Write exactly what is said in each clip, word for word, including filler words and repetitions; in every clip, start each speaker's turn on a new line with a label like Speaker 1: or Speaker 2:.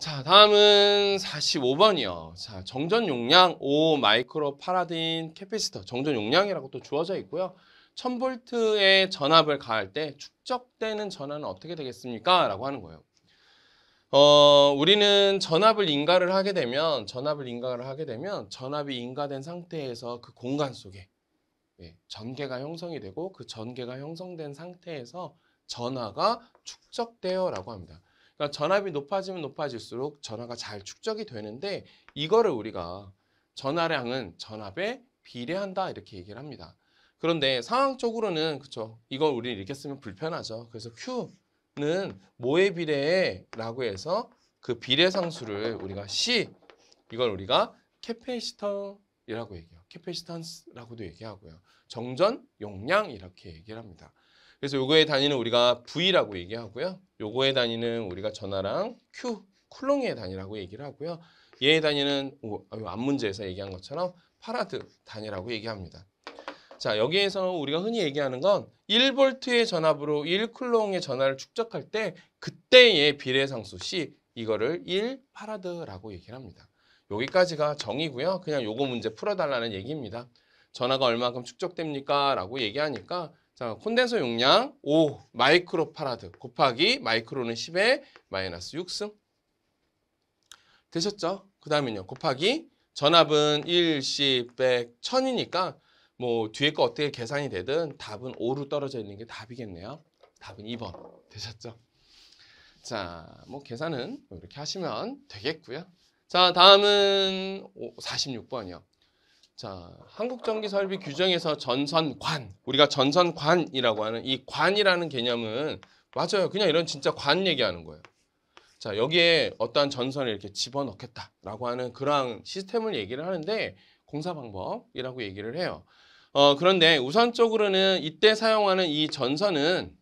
Speaker 1: 자, 다음은 사십오 번이요. 자, 정전 용량 오 마이크로 파라드인 캐패시터 정전 용량이라고 또 주어져 있고요. 천 볼트의 전압을 가할 때 축적되는 전압은 어떻게 되겠습니까? 라고 하는 거예요. 어, 우리는 전압을 인가를 하게 되면 전압을 인가를 하게 되면 전압이 인가된 상태에서 그 공간 속에 예, 전개가 형성이 되고 그 전개가 형성된 상태에서 전하가 축적되어라고 합니다. 그러니까 전압이 높아지면 높아질수록 전하가 잘 축적이 되는데 이거를 우리가 전하량은 전압에 비례한다 이렇게 얘기를 합니다. 그런데 상황적으로는 그렇죠. 이걸 우리 이렇게 쓰면 불편하죠. 그래서 Q는 뭐에 비례해라고 해서 그 비례 상수를 우리가 C 이걸 우리가 캐패시터이라고 얘기해요. 캐패시턴스라고도 얘기하고요. 정전 용량 이렇게 얘기를 합니다. 그래서 요거의 단위는 우리가 V라고 얘기하고요. 요거의 단위는 우리가 전하랑 Q, 쿨롱의 단위라고 얘기를 하고요. 얘의 단위는 앞문제에서 얘기한 것처럼 파라드 단위라고 얘기합니다. 자, 여기에서 우리가 흔히 얘기하는 건 일 볼트의 전압으로 일 쿨롱의 전하를 축적할 때 그때의 비례상수 C 이거를 일 파라드라고 얘기를 합니다. 여기까지가 정의고요. 그냥 요거 문제 풀어달라는 얘기입니다. 전하가 얼마큼 축적됩니까? 라고 얘기하니까 자, 콘덴서 용량 오 마이크로 파라드 곱하기 마이크로는 십에 마이너스 육 승 되셨죠? 그 다음에요. 곱하기 전압은 일, 십, 백, 천이니까 뭐 뒤에 거 어떻게 계산이 되든 답은 오로 떨어져 있는 게 답이겠네요. 답은 이 번 되셨죠? 자, 뭐 계산은 이렇게 하시면 되겠고요. 자, 다음은 사십육 번이요. 자, 한국전기설비 규정에서 전선관, 우리가 전선관이라고 하는 이 관이라는 개념은 맞아요. 그냥 이런 진짜 관 얘기하는 거예요. 자, 여기에 어떠한 전선을 이렇게 집어넣겠다라고 하는 그러한 시스템을 얘기를 하는데 공사 방법이라고 얘기를 해요. 어, 그런데 우선적으로는 이때 사용하는 이 전선은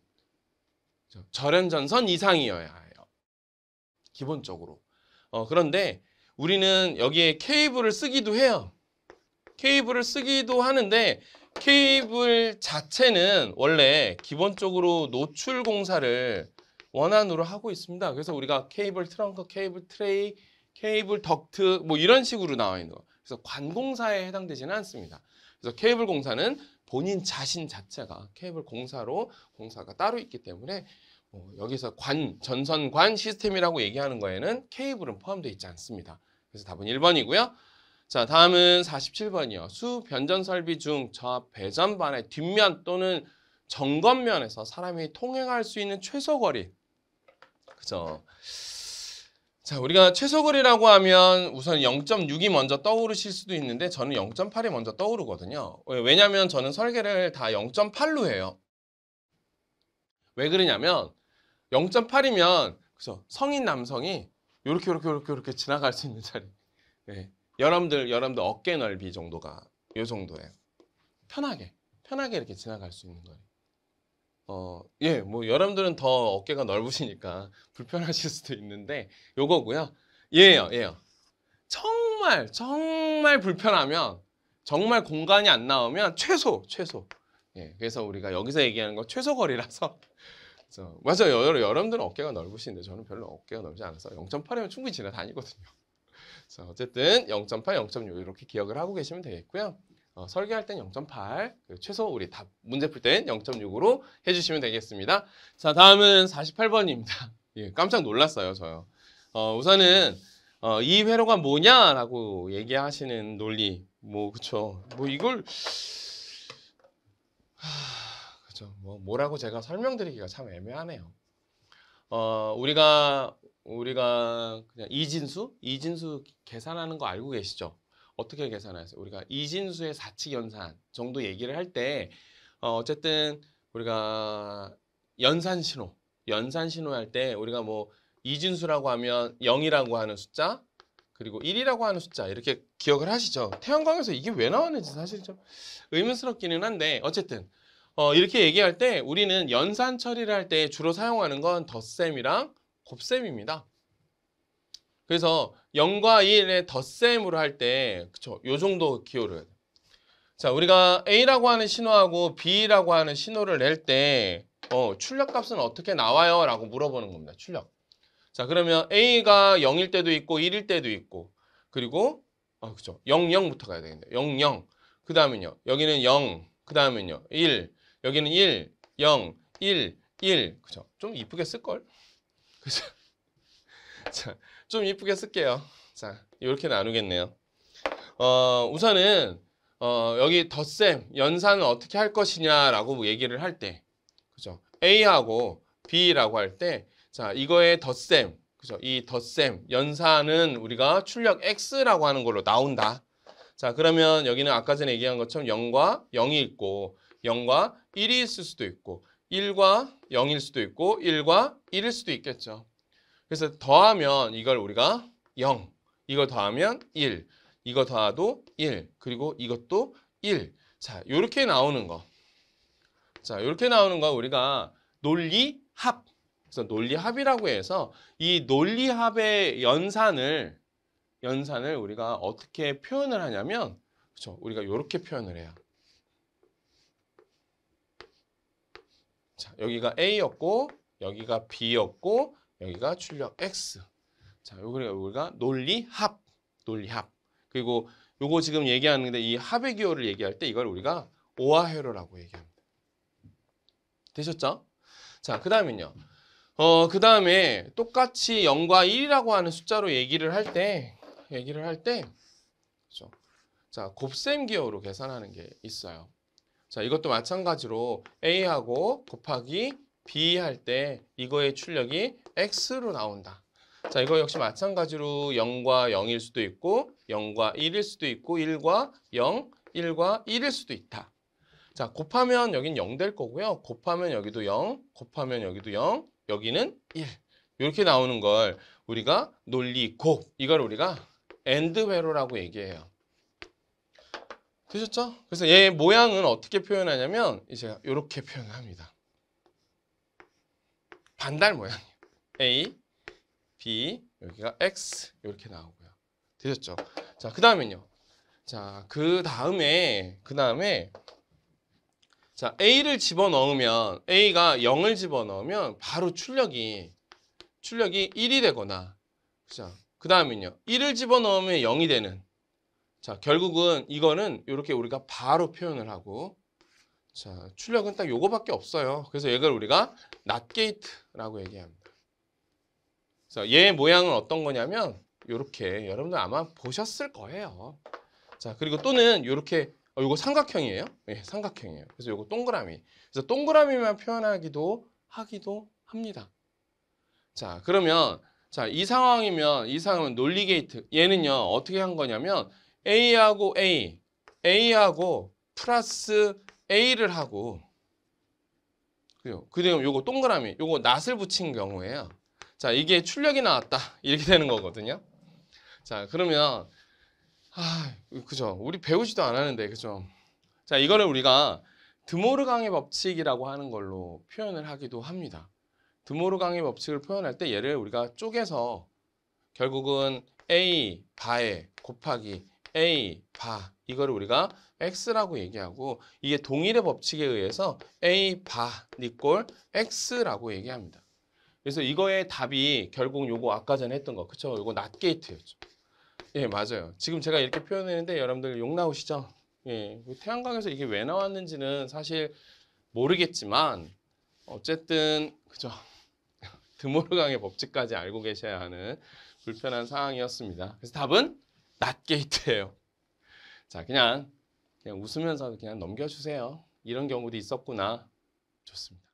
Speaker 1: 절연전선 이상이어야 해요. 기본적으로. 어, 그런데 우리는 여기에 케이블을 쓰기도 해요. 케이블을 쓰기도 하는데 케이블 자체는 원래 기본적으로 노출 공사를 원안으로 하고 있습니다. 그래서 우리가 케이블 트렁크, 케이블 트레이, 케이블 덕트 뭐 이런 식으로 나와 있는 거. 그래서 관공사에 해당되지는 않습니다. 그래서 케이블 공사는 본인 자신 자체가 케이블 공사로 공사가 따로 있기 때문에 어, 여기서 관, 전선관 시스템이라고 얘기하는 거에는 케이블은 포함되어 있지 않습니다. 그래서 답은 일 번이고요. 자, 다음은 사십칠 번이요. 수 변전 설비 중 저 배전반의 뒷면 또는 정건면에서 사람이 통행할 수 있는 최소거리. 그죠? 자, 우리가 최소거리라고 하면 우선 영 점 육이 먼저 떠오르실 수도 있는데 저는 영 점 팔이 먼저 떠오르거든요. 왜냐하면 저는 설계를 다 영 점 팔로 해요. 왜 그러냐면 영 점 팔이면 그죠? 성인 남성이 이렇게 이렇게 이렇게 이렇게 지나갈 수 있는 자리. 네. 여러분들 여러분들 어깨 넓이 정도가 이 정도예요. 편하게 편하게 이렇게 지나갈 수 있는 거예요. 어, 예, 뭐 여러분들은 더 어깨가 넓으시니까 불편하실 수도 있는데 요거고요. 얘예요, 얘요. 정말 정말 불편하면 정말 공간이 안 나오면 최소 최소. 예, 그래서 우리가 여기서 얘기하는 거 최소 거리라서. 그래서 맞아요. 여러, 여러분들은 어깨가 넓으신데 저는 별로 어깨가 넓지 않아서 영 점 팔이면 충분히 지나다니거든요. 자, 어쨌든 영 점 팔, 영 점 육 이렇게 기억을 하고 계시면 되겠고요. 어, 설계할 땐 영 점 팔, 최소 우리 답 문제 풀 땐 영 점 육으로 해주시면 되겠습니다. 자, 다음은 사십팔 번입니다. 예, 깜짝 놀랐어요, 저요. 어, 우선은 어, 이 회로가 뭐냐라고 얘기하시는 논리, 뭐 그쵸? 뭐 이걸 하, 그죠? 뭐 뭐라고 제가 설명드리기가 참 애매하네요. 어, 우리가 우리가 그냥 이진수, 이진수 계산하는 거 알고 계시죠? 어떻게 계산하세요? 우리가 이진수의 사칙 연산 정도 얘기를 할 때 어, 어쨌든 우리가 연산 신호, 연산 신호 할 때 우리가 뭐 이진수라고 하면 영이라고 하는 숫자 그리고 일이라고 하는 숫자 이렇게 기억을 하시죠? 태양광에서 이게 왜 나왔는지 사실 좀 의문스럽기는 한데 어쨌든 어, 이렇게 얘기할 때 우리는 연산 처리를 할 때 주로 사용하는 건 덧셈이랑 곱셈입니다. 그래서 영과 일의 덧셈으로 할 때 그쵸? 요 정도 기호를. 자, 우리가 A라고 하는 신호하고 B라고 하는 신호를 낼 때 어, 출력값은 어떻게 나와요? 라고 물어보는 겁니다. 출력. 자, 그러면 A가 영일 때도 있고 일일 때도 있고 그리고 아, 그죠. 영, 영부터 가야 되겠네요. 영, 영. 그 다음은요. 여기는 영. 그 다음은요. 일. 여기는 일, 영, 일, 일. 그죠. 좀 이쁘게 쓸걸? 그죠. 자, 좀 이쁘게 쓸게요. 자, 이렇게 나누겠네요. 어, 우선은 어, 여기 덧셈, 연산을 어떻게 할 것이냐라고 얘기를 할 때, 그죠? A하고 B라고 할 때, 자, 이거의 덧셈, 그죠? 이 덧셈, 연산은 우리가 출력 X라고 하는 걸로 나온다. 자, 그러면 여기는 아까 전에 얘기한 것처럼 영과 영이 있고, 영과 일이 있을 수도 있고, 일과 영일 수도 있고, 일과 일일 수도 있겠죠. 그래서 더하면 이걸 우리가 영, 이걸 더하면 일, 이거 더하도 일, 그리고 이것도 일. 자, 요렇게 나오는 거. 자, 요렇게 나오는 거 우리가 논리합. 그래서 논리합이라고 해서 이 논리합의 연산을 연산을 우리가 어떻게 표현을 하냐면 그렇죠? 우리가 요렇게 표현을 해요. 자, 여기가 A였고 여기가 B였고 여기가 출력 X. 자, 요걸 우리가 논리합. 논리합. 그리고 요거 지금 얘기하는데 이 합의 기호를 얘기할 때 이걸 우리가 오화회로라고 얘기합니다. 되셨죠? 자, 그 다음은요. 어, 그 다음에 똑같이 영과 일이라고 하는 숫자로 얘기를 할 때, 얘기를 할 때, 그렇죠? 자, 곱셈 기호로 계산하는 게 있어요. 자, 이것도 마찬가지로 A하고 곱하기 B 할 때 이거의 출력이 X로 나온다. 자, 이거 역시 마찬가지로 영과 영일 수도 있고 영과 일일 수도 있고 일과 영, 일과 일일 수도 있다. 자, 곱하면 여긴 영 될 거고요. 곱하면 여기도 영, 곱하면 여기도 영, 여기는 일. 이렇게 나오는 걸 우리가 논리 곱, 이걸 우리가 엔드 회로라고 얘기해요. 되셨죠? 그래서 얘 모양은 어떻게 표현하냐면 이제 이렇게 표현합니다. 반달 모양이에요. A, B, 여기가 X 이렇게 나오고요. 되셨죠? 자, 그 다음엔요. 자, 그 다음에 그 다음에 자, A를 집어넣으면 A가 영을 집어넣으면 바로 출력이 출력이 일이 되거나 자, 그 다음엔요. 일을 집어넣으면 영이 되는 자, 결국은 이거는 이렇게 우리가 바로 표현을 하고 자, 출력은 딱 요거밖에 없어요. 그래서 이걸 우리가 낫 게이트라고 얘기합니다. 그래서 얘 모양은 어떤 거냐면 이렇게 여러분들 아마 보셨을 거예요. 자, 그리고 또는 이렇게 어, 이거 삼각형이에요. 네, 삼각형이에요. 그래서 이거 동그라미. 그래서 동그라미만 표현하기도 하기도 합니다. 자, 그러면 자, 이 상황이면 이 상황은 논리 게이트. 얘는요 어떻게 한 거냐면 A하고 A, A하고 플러스 A를 하고 그리고 그다음 요거 동그라미, 요거 낫을 붙인 경우에요. 자, 이게 출력이 나왔다 이렇게 되는 거거든요. 자, 그러면 아, 그죠? 우리 배우지도 않았는데, 그죠? 자, 이거를 우리가 드모르강의 법칙이라고 하는 걸로 표현을 하기도 합니다. 드모르강의 법칙을 표현할 때 얘를 우리가 쪼개서 결국은 A 바에 곱하기 A 바 이거를 우리가 X라고 얘기하고 이게 동일의 법칙에 의해서 A 바 니꼴 X라고 얘기합니다. 그래서 이거의 답이 결국 요거 아까 전에 했던 거, 그쵸? 요거 낫 게이트였죠. 예, 맞아요. 지금 제가 이렇게 표현했는데 여러분들 욕 나오시죠? 예, 태양광에서 이게 왜 나왔는지는 사실 모르겠지만 어쨌든 그죠? 드모르강의 법칙까지 알고 계셔야 하는 불편한 상황이었습니다. 그래서 답은 낫 게이트예요. 자, 그냥 그냥 웃으면서 그냥 넘겨주세요. 이런 경우도 있었구나. 좋습니다.